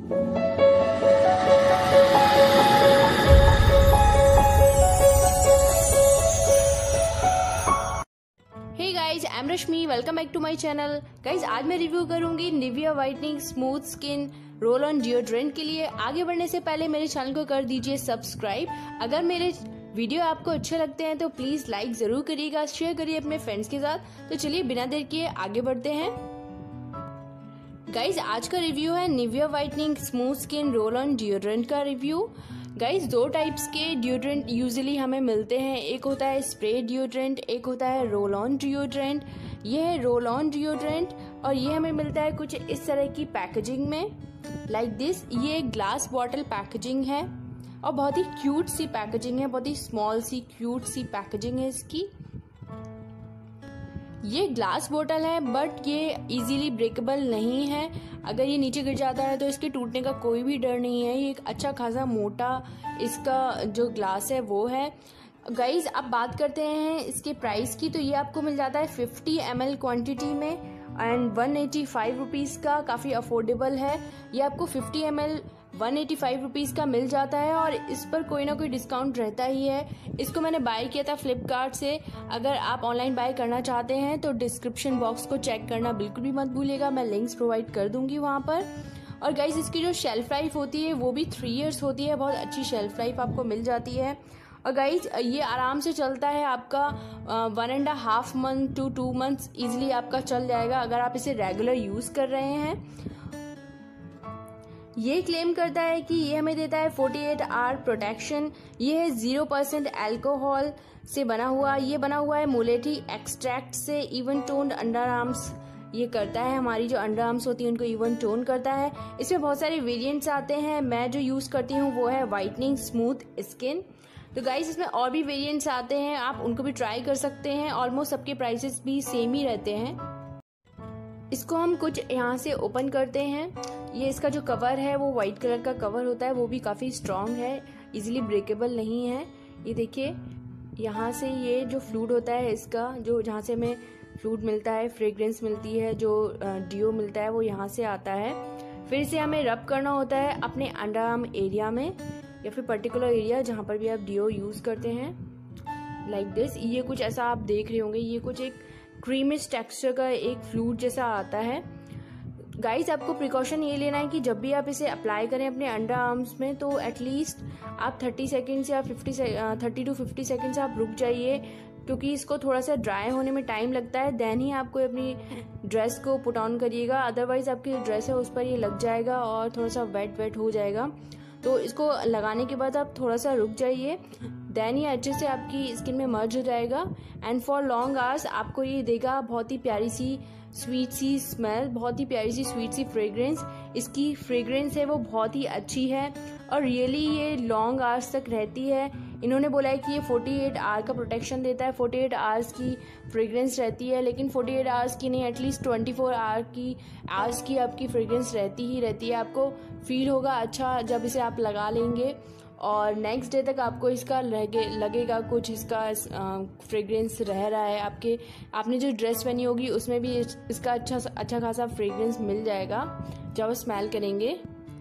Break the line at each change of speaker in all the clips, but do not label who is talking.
Hey guys, I am Rashmi, welcome back to my channel. Guys, आज मैं review करूंगी Nivea whitening smooth skin roll on deodorant के लिए। आगे बढ़ने से पहले मेरे चैनल को कर दीजिए सब्सक्राइब। अगर मेरे वीडियो आपको अच्छे लगते हैं तो प्लीज लाइक जरूर करिएगा, शेयर करिए अपने फ्रेंड्स के साथ। तो चलिए बिना देर किए आगे बढ़ते हैं। गाइज, आज का रिव्यू है Nivea whitening smooth skin roll on deodorant का रिव्यू। गाइज, दो टाइप्स के डिओड्रेंट यूजुअली हमें मिलते हैं। एक होता है स्प्रे डिओड्रेंट, एक होता है रोल ऑन डिओड्रेंट। ये है रोल ऑन डिओड्रेंट और ये हमें मिलता है कुछ इस तरह की पैकेजिंग में, लाइक दिस। ये एक ग्लास बॉटल पैकेजिंग है और बहुत ही क्यूट सी पैकेजिंग है, बहुत ही स्मॉल सी क्यूट सी पैकेजिंग है इसकी। ये ग्लास बोतल है बट ये इजीली ब्रेकेबल नहीं है। अगर ये नीचे गिर जाता है तो इसके टूटने का कोई भी डर नहीं है। ये एक अच्छा खासा मोटा इसका जो ग्लास है वो है। गाइज, अब बात करते हैं इसके प्राइस की। तो ये आपको मिल जाता है 50 ml क्वांटिटी में एंड 185 रुपीज़ का, काफ़ी अफोर्डेबल है। ये आपको 50 ml 185 रुपीज़ का मिल जाता है और इस पर कोई ना कोई डिस्काउंट रहता ही है। इसको मैंने बाय किया था फ्लिपकार्ट से। अगर आप ऑनलाइन बाय करना चाहते हैं तो डिस्क्रिप्शन बॉक्स को चेक करना बिल्कुल भी मत भूलिएगा, मैं लिंक्स प्रोवाइड कर दूंगी वहाँ पर। और गाइज, इसकी जो शेल्फ लाइफ होती है वो भी 3 years होती है, बहुत अच्छी शेल्फ लाइफ आपको मिल जाती है। और गाइज, ये आराम से चलता है आपका 1.5 month to 2 months ईजिली आपका चल जाएगा अगर आप इसे रेगुलर यूज़ कर रहे हैं। ये क्लेम करता है कि ये हमें देता है 48 आवर प्रोटेक्शन। ये है 0% अल्कोहल से बना हुआ। ये बना हुआ है मुलेठी एक्सट्रैक्ट से। इवन टोन्ड अंडर आर्म्स ये करता है, हमारी जो अंडर आर्म्स होती है उनको इवन टोन करता है। इसमें बहुत सारे वेरिएंट्स आते हैं। मैं जो यूज़ करती हूँ वो है वाइटनिंग स्मूथ स्किन। तो गाइस, इसमें और भी वेरिएंट्स आते हैं, आप उनको भी ट्राई कर सकते हैं। ऑलमोस्ट सबके प्राइसेस भी सेम ही रहते हैं। इसको हम कुछ यहाँ से ओपन करते हैं। ये इसका जो कवर है वो वाइट कलर का कवर होता है, वो भी काफ़ी स्ट्रॉन्ग है, इजीली ब्रेकेबल नहीं है। ये देखिए, यहाँ से ये जो फ्लूइड होता है इसका, जो जहाँ से हमें फ्लूइड मिलता है, फ्रेग्रेंस मिलती है, जो डिओ मिलता है वो यहाँ से आता है। फिर इसे हमें रब करना होता है अपने अंडर आर्म एरिया में या फिर पर्टिकुलर एरिया जहाँ पर भी आप डिओ यूज़ करते हैं, लाइक दिस। ये कुछ ऐसा आप देख रहे होंगे, ये कुछ एक क्रीमिश टेक्सचर का एक फ्लूइड जैसा आता है। गाइस, आपको प्रिकॉशन ये लेना है कि जब भी आप इसे अप्लाई करें अपने अंडर आर्म्स में तो एटलीस्ट आप 30 सेकेंड्स या 30 to 50 सेकेंड्स आप रुक जाइए, क्योंकि इसको थोड़ा सा ड्राई होने में टाइम लगता है। देन ही आपको अपनी ड्रेस को पुट ऑन करिएगा, अदरवाइज आपकी जो ड्रेस है उस पर ये लग जाएगा और थोड़ा सा वेट हो जाएगा। तो इसको लगाने के बाद आप थोड़ा सा रुक जाइए, देन ये अच्छे से आपकी स्किन में मर्ज हो जाएगा। एंड फॉर लॉन्ग आवर्स आपको ये देगा बहुत ही प्यारी सी स्वीट सी स्मेल, बहुत ही प्यारी सी स्वीट सी फ्रेग्रेंस। इसकी फ्रेग्रेंस है वो बहुत ही अच्छी है और रियली ये लॉन्ग आवर्स तक रहती है। इन्होंने बोला है कि ये 48 आवर का प्रोटेक्शन देता है, 48 आवर्स की फ्रेग्रेंस रहती है, लेकिन 48 आवर्स की नहीं, एटलीस्ट 24 आवर्स की आपकी फ्रेग्रेंस रहती ही रहती है। आपको फील होगा अच्छा जब इसे आप लगा लेंगे और नेक्स्ट डे तक आपको इसका लगेगा कुछ इसका फ्रेग्रेंस रह रहा है। आपने जो ड्रेस पहनी होगी उसमें भी इसका अच्छा खासा फ्रेग्रेंस मिल जाएगा जब स्मेल करेंगे।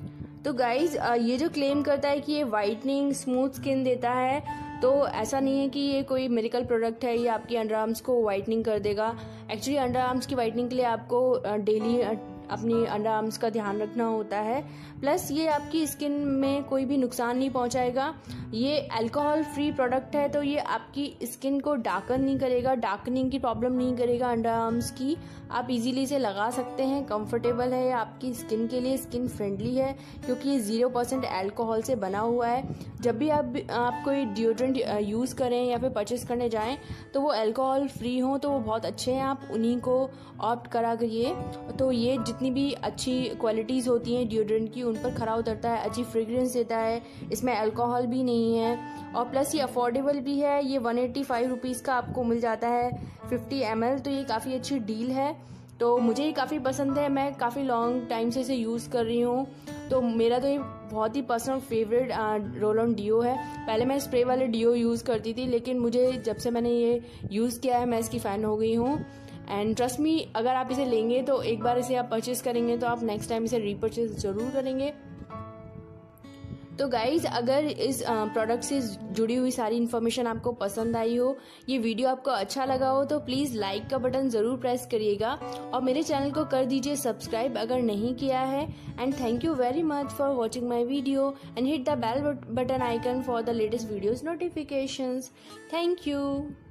तो गाइज, ये जो क्लेम करता है कि ये वाइटनिंग स्मूथ स्किन देता है, तो ऐसा नहीं है कि ये कोई मेडिकल प्रोडक्ट है, ये आपकी अंडर आर्म्स को वाइटनिंग कर देगा। एक्चुअली अंडर आर्म्स की वाइटनिंग के लिए आपको डेली अपनी अंडर आर्म्स का ध्यान रखना होता है। प्लस ये आपकी स्किन में कोई भी नुकसान नहीं पहुंचाएगा। ये अल्कोहल फ्री प्रोडक्ट है, तो ये आपकी स्किन को डार्कन नहीं करेगा, डार्कनिंग की प्रॉब्लम नहीं करेगा अंडर आर्म्स की। आप इजीली इसे लगा सकते हैं, कंफर्टेबल है आपकी स्किन के लिए, स्किन फ्रेंडली है क्योंकि ये 0% अल्कोहल से बना हुआ है। जब भी आप कोई डिओड्रेंट यूज़ करें या फिर परचेस करने जाएं तो वो अल्कोहल फ्री हो तो वो बहुत अच्छे हैं, आप उन्हीं को ऑप्ट करा करिए। तो ये जितनी भी अच्छी क्वालिटीज़ होती हैं डिओड्रेंट की उन पर खरा उतरता है, अच्छी फ्रेग्रेंस देता है, इसमें अल्कोहल भी नहीं है और प्लस ये अफोर्डेबल भी है। ये 185 रुपीज़ का आपको मिल जाता है 50 ml, तो ये काफ़ी अच्छी डील है। तो मुझे ये काफ़ी पसंद है, मैं काफ़ी लॉन्ग टाइम से इसे यूज़ कर रही हूँ, तो मेरा तो ये बहुत ही personal favourite roll on deo है। पहले मैं स्प्रे वाले डिओ यूज़ करती थी, लेकिन मुझे जब से मैंने ये यूज़ किया है मैं इसकी फ़ैन हो गई हूँ। एंड ट्रस्ट मी, अगर आप इसे लेंगे तो एक बार इसे आप परचेज़ करेंगे तो आप नेक्स्ट टाइम इसे रीपरचेज ज़रूर करेंगे। तो गाइज अगर इस प्रोडक्ट से जुड़ी हुई सारी इन्फॉर्मेशन आपको पसंद आई हो, ये वीडियो आपको अच्छा लगा हो, तो प्लीज़ लाइक का बटन ज़रूर प्रेस करिएगा और मेरे चैनल को कर दीजिए सब्सक्राइब अगर नहीं किया है। And thank you very much for watching my video and hit the bell button icon for the latest videos notifications. Thank you.